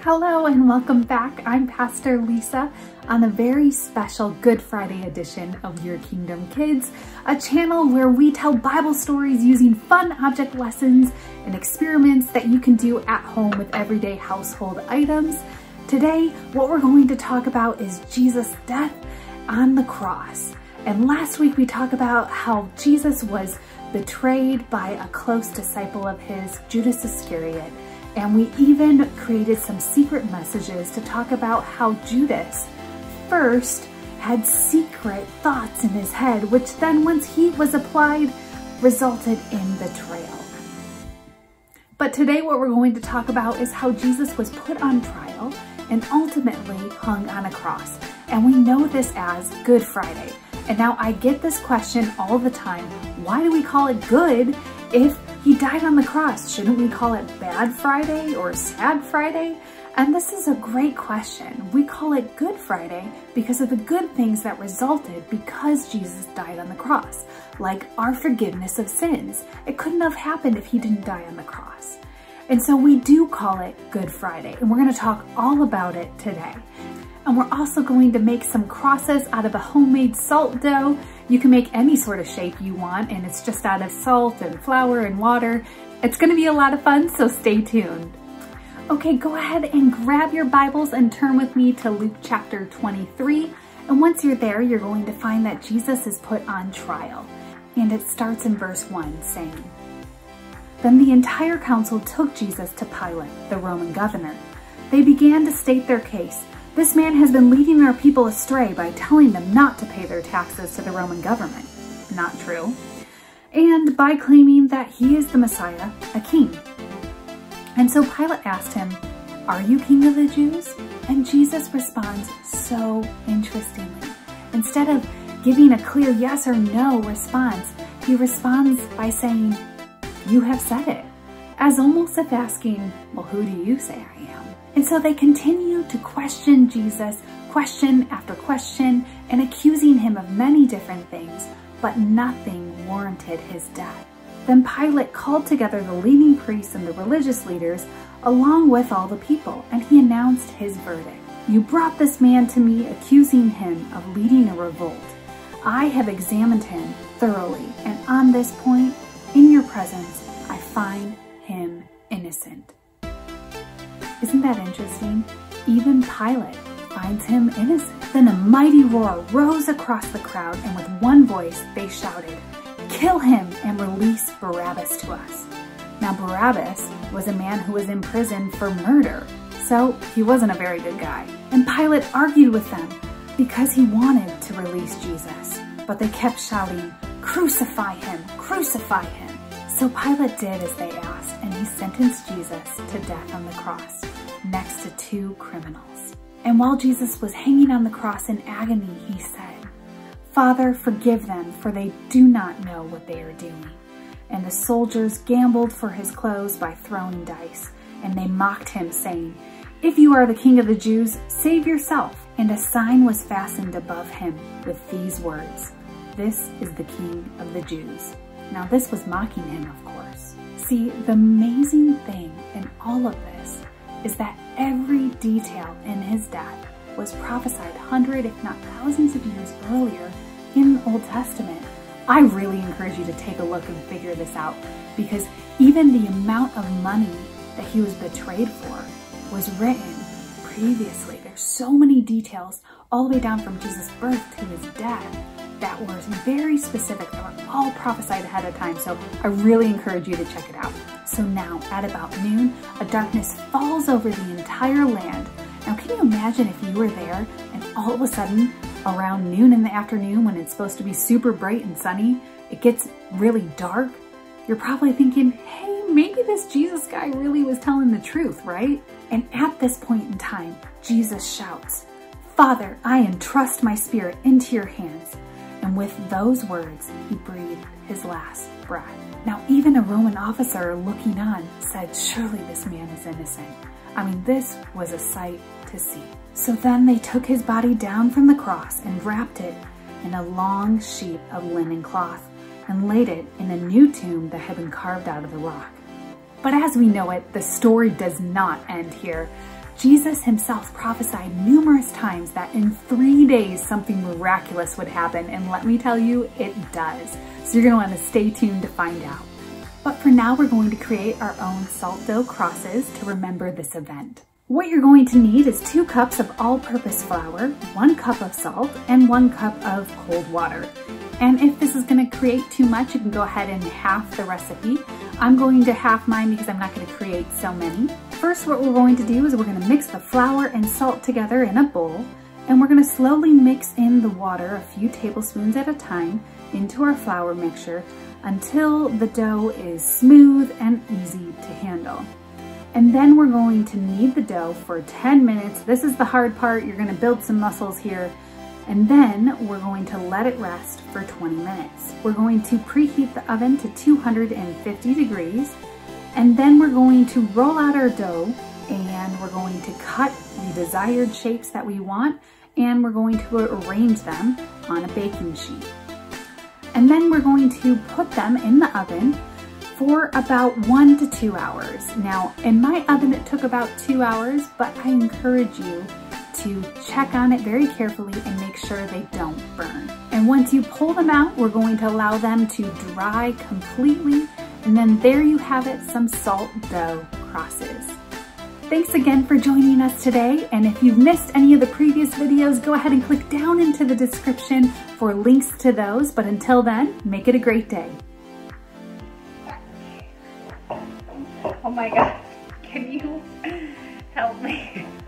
Hello and welcome back. I'm Pastor Lisa on a very special Good Friday edition of Your Kingdom Kids, a channel where we tell Bible stories using fun object lessons and experiments that you can do at home with everyday household items. Today, what we're going to talk about is Jesus' death on the cross. And last week we talked about how Jesus was betrayed by a close disciple of his, Judas Iscariot. And we even created some secret messages to talk about how Judas first had secret thoughts in his head, which then once heat was applied, resulted in betrayal. But today what we're going to talk about is how Jesus was put on trial and ultimately hung on a cross. And we know this as Good Friday. And now I get this question all the time. Why do we call it good if he died on the cross? Shouldn't we call it Bad Friday or Sad Friday? And this is a great question. We call it Good Friday because of the good things that resulted because Jesus died on the cross, like our forgiveness of sins. It couldn't have happened if he didn't die on the cross. And so we do call it Good Friday, and we're going to talk all about it today. And we're also going to make some crosses out of a homemade salt dough. You can make any sort of shape you want, and it's just out of salt and flour and water. It's gonna be a lot of fun, so stay tuned. Okay, go ahead and grab your Bibles and turn with me to Luke chapter 23. And once you're there, you're going to find that Jesus is put on trial. And it starts in verse 1 saying, "Then the entire council took Jesus to Pilate, the Roman governor. They began to state their case. 'This man has been leading our people astray by telling them not to pay their taxes to the Roman government.' Not true. And by claiming that he is the Messiah, a king. And so Pilate asked him, 'Are you king of the Jews?' And Jesus responds so interestingly. Instead of giving a clear yes or no response, he responds by saying, 'You have said it,' as almost if asking, 'Well, who do you say I am?' And so they continue to question Jesus, question after question, and accusing him of many different things, but nothing warranted his death. Then Pilate called together the leading priests and the religious leaders, along with all the people, and he announced his verdict. 'You brought this man to me, accusing him of leading a revolt. I have examined him thoroughly, and on this point, in your presence, I find him innocent.'" Isn't that interesting? Even Pilate finds him innocent. Then a mighty roar rose across the crowd, and with one voice they shouted, "Kill him and release Barabbas to us." Now Barabbas was a man who was in prison for murder, so he wasn't a very good guy. And Pilate argued with them because he wanted to release Jesus, but they kept shouting, "Crucify him, crucify him." So Pilate did as they asked, and he sentenced Jesus to death on the cross, next to two criminals. And while Jesus was hanging on the cross in agony, he said, "Father, forgive them, for they do not know what they are doing." And the soldiers gambled for his clothes by throwing dice, and they mocked him, saying, "If you are the king of the Jews, save yourself." And a sign was fastened above him with these words, "This is the King of the Jews." Now this was mocking him, of course. See, the amazing thing in all of this is that every detail in his death was prophesied hundreds, if not thousands of years earlier in the Old Testament. I really encourage you to take a look and figure this out, because even the amount of money that he was betrayed for was written previously. There's so many details all the way down from Jesus' birth to his death that were very specific, that were all prophesied ahead of time. So I really encourage you to check it out. So now at about noon, a darkness falls over the entire land. Now can you imagine if you were there and all of a sudden around noon in the afternoon, when it's supposed to be super bright and sunny, it gets really dark? You're probably thinking, hey, maybe this Jesus guy really was telling the truth, right? And at this point in time, Jesus shouts, "Father, I entrust my spirit into your hands." And with those words, he breathed his last breath. Now, even a Roman officer looking on said, "Surely this man is innocent." I mean, this was a sight to see. So then they took his body down from the cross and wrapped it in a long sheet of linen cloth and laid it in a new tomb that had been carved out of the rock. But as we know it, the story does not end here. Jesus himself prophesied numerous times that in 3 days something miraculous would happen, and let me tell you, it does. So you're gonna wanna stay tuned to find out. But for now, we're going to create our own salt dough crosses to remember this event. What you're going to need is 2 cups of all-purpose flour, 1 cup of salt, and 1 cup of cold water. And if this is gonna create too much, you can go ahead and half the recipe. I'm going to half mine because I'm not gonna create so many. First, what we're going to do is we're gonna mix the flour and salt together in a bowl, and we're gonna slowly mix in the water a few tablespoons at a time into our flour mixture until the dough is smooth and easy to handle. And then we're going to knead the dough for 10 minutes. This is the hard part. You're gonna build some muscles here. And then we're going to let it rest for 20 minutes. We're going to preheat the oven to 250 degrees. And then we're going to roll out our dough and we're going to cut the desired shapes that we want, and we're going to arrange them on a baking sheet. And then we're going to put them in the oven for about 1 to 2 hours. Now, in my oven, it took about 2 hours, but I encourage you to check on it very carefully and make sure they don't burn. And once you pull them out, we're going to allow them to dry completely. And then there you have it, some salt dough crosses. Thanks again for joining us today. And if you've missed any of the previous videos, go ahead and click down into the description for links to those. But until then, make it a great day. Oh my God, can you help me?